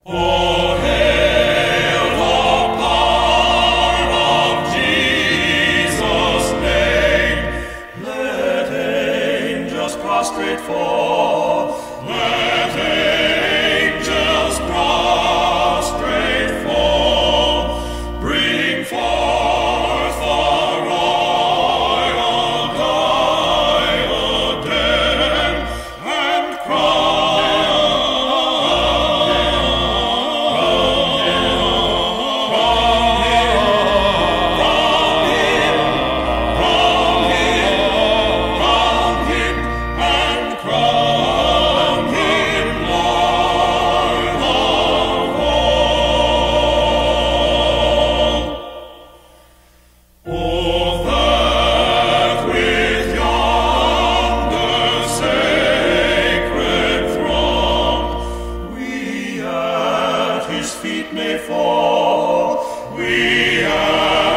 Oh, hail the power of Jesus' name. Let angels prostrate fall. Let angels prostrate fall. Bring forth the royal diadem and crown. Feet may fall, we